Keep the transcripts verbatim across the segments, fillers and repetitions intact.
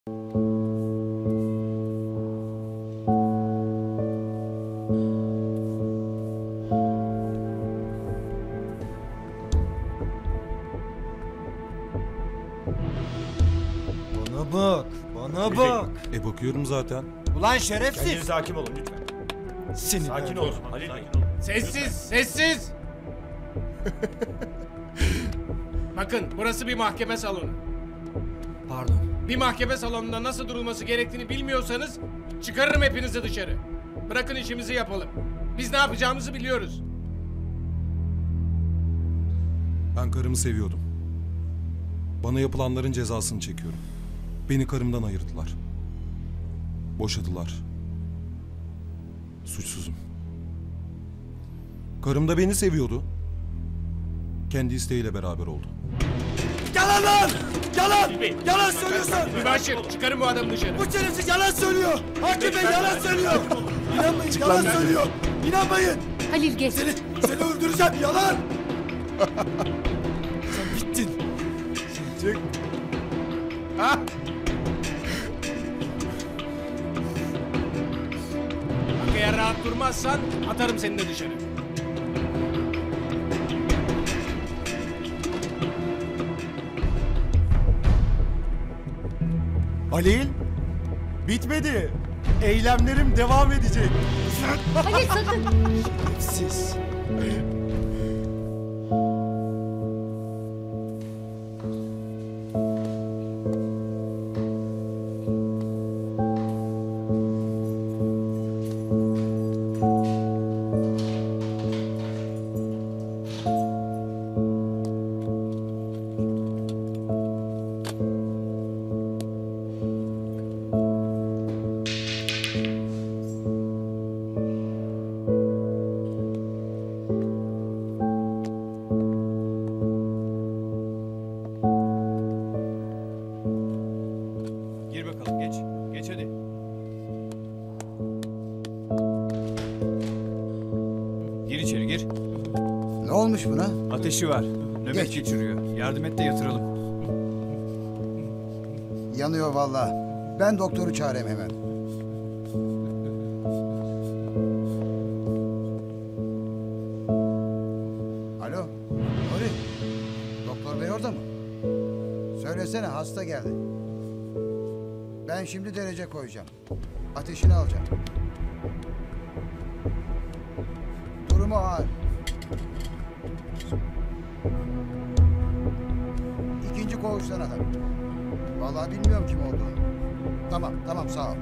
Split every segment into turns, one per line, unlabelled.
Bana bak, bana bak.
E bakıyorum zaten.
Ulan şerefsiz.
Kendinize hakim olun lütfen.
Seni
Sakin
ben-
olun. Halil Bey.
Sessiz, sessiz. Bakın, burası bir mahkeme salonu.
Pardon.
Bir mahkeme salonunda nasıl durulması gerektiğini bilmiyorsanız çıkarırım hepinizi dışarı. Bırakın işimizi yapalım. Biz ne yapacağımızı biliyoruz.
Ben karımı seviyordum. Bana yapılanların cezasını çekiyorum. Beni karımdan ayırdılar. Boşadılar. Suçsuzum. Karım da beni seviyordu. Kendi isteğiyle beraber oldu.
Yalan lan! Yalan! Yalan söylüyorsun!
Mübaşir, çıkarın bu adamı dışarı.
Bu şerefsiz yalan söylüyor! Hakim Bey yalan söylüyor! İnanmayın, yalan söylüyor! İnanmayın!
Halil geç.
Seni, seni öldüreceğim, yalan! Sen bittin! Çık!
Bak eğer rahat durmazsan atarım seni de dışarı.
Halil! Bitmedi! Eylemlerim devam edecek!
Halil sakın.
Siz!
Gir bakalım geç. Geç hadi. Gir içeri gir.
Ne olmuş buna?
Ateşi var. Nöbet
Geç.
geçiriyor. Yardım et de yatıralım.
Yanıyor vallahi. Ben doktoru çağırayım hemen. Alo, Nuri. Doktor bey orada mı? Söylesene, hasta geldi. Ben şimdi derece koyacağım. Ateşini alacağım. Durumu ağır. İkinci koğuştan adam. Vallahi bilmiyorum kim olduğunu. Tamam, tamam sağ ol.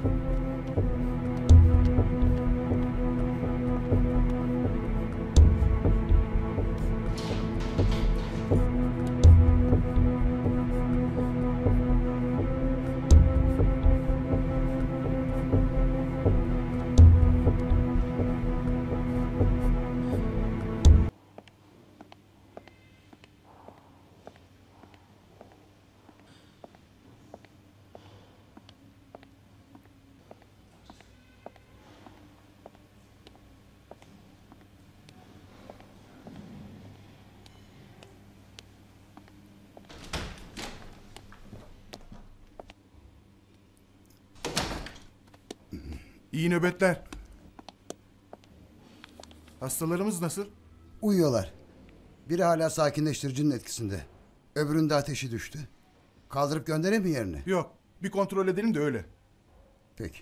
İyi nöbetler. Hastalarımız nasıl?
Uyuyorlar. Biri hala sakinleştiricinin etkisinde. Öbüründe ateşi düştü. Kaldırıp göndereyim mi yerine?
Yok. Bir kontrol edelim de öyle.
Peki.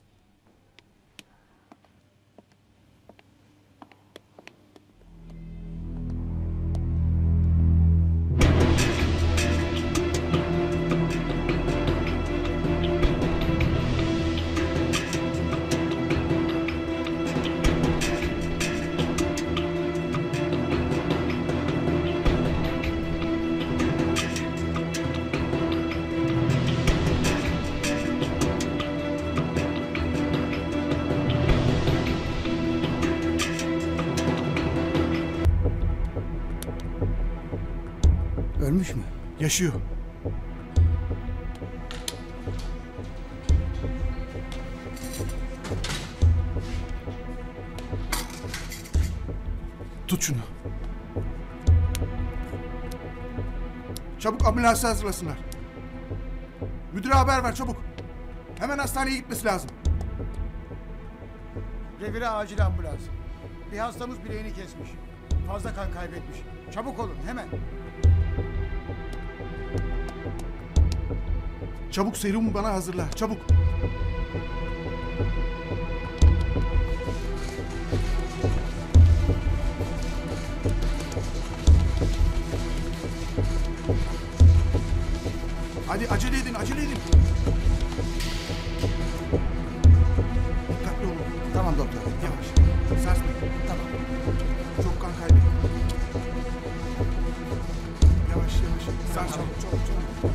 Ölmüş mü?
Yaşıyor. Tut şunu. Çabuk ambulansı hazırlasınlar. Müdüre haber ver çabuk. Hemen hastaneye gitmesi lazım.
Revire acil ambulans. Bir hastamız bileğini kesmiş. Fazla kan kaybetmiş. Çabuk olun hemen.
Çabuk serumu bana hazırla. Çabuk. Hadi acele edin, acele edin. Dikkatli olun.
Tamam doktor.
Yavaş. Sarsmayın. Tamam. Çok kan kaybettim. Yavaş yavaş. Sarsmayın. Çok çok.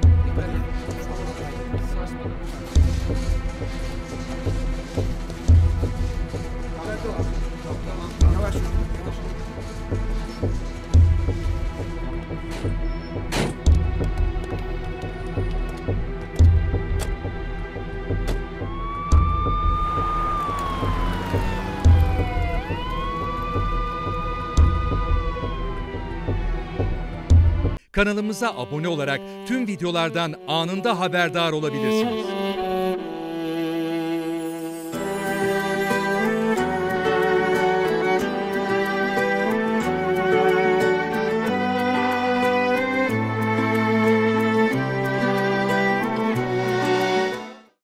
Yavaş. Yavaş.
Kanalımıza abone olarak tüm videolardan anında haberdar olabilirsiniz.